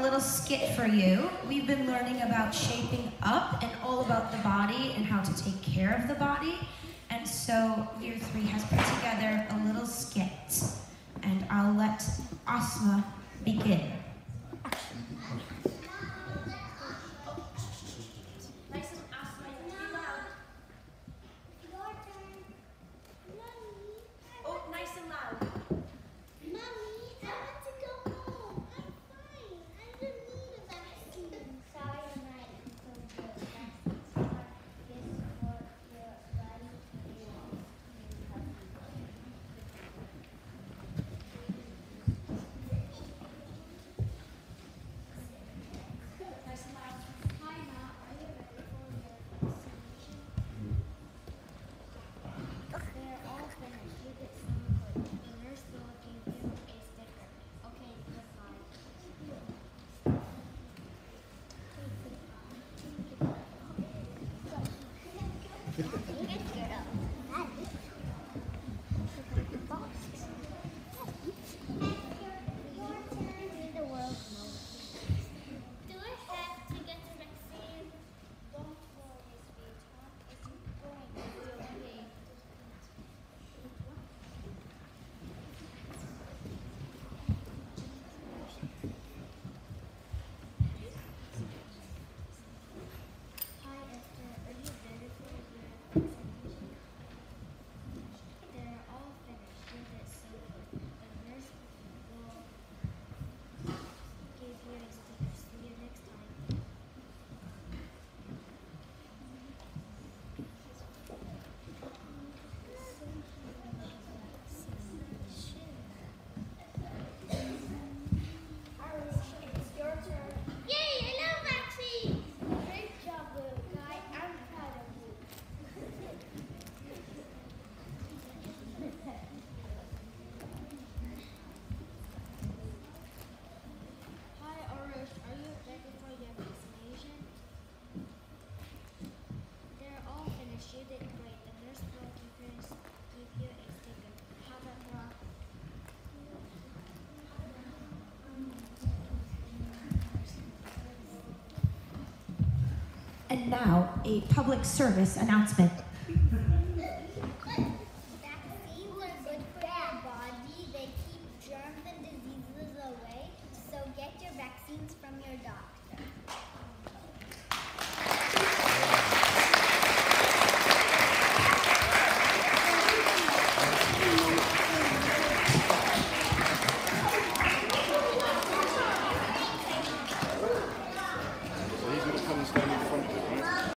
little skit for you. We've been learning about shaping up and all about the body and how to take care of the body. And so Year 3 has put together a little skit. And I'll let Asma begin. And now, a public service announcement. Vaccines are good for your body. They keep germs and diseases away. So get your vaccines from your doctor. So he's going to come and stand in front.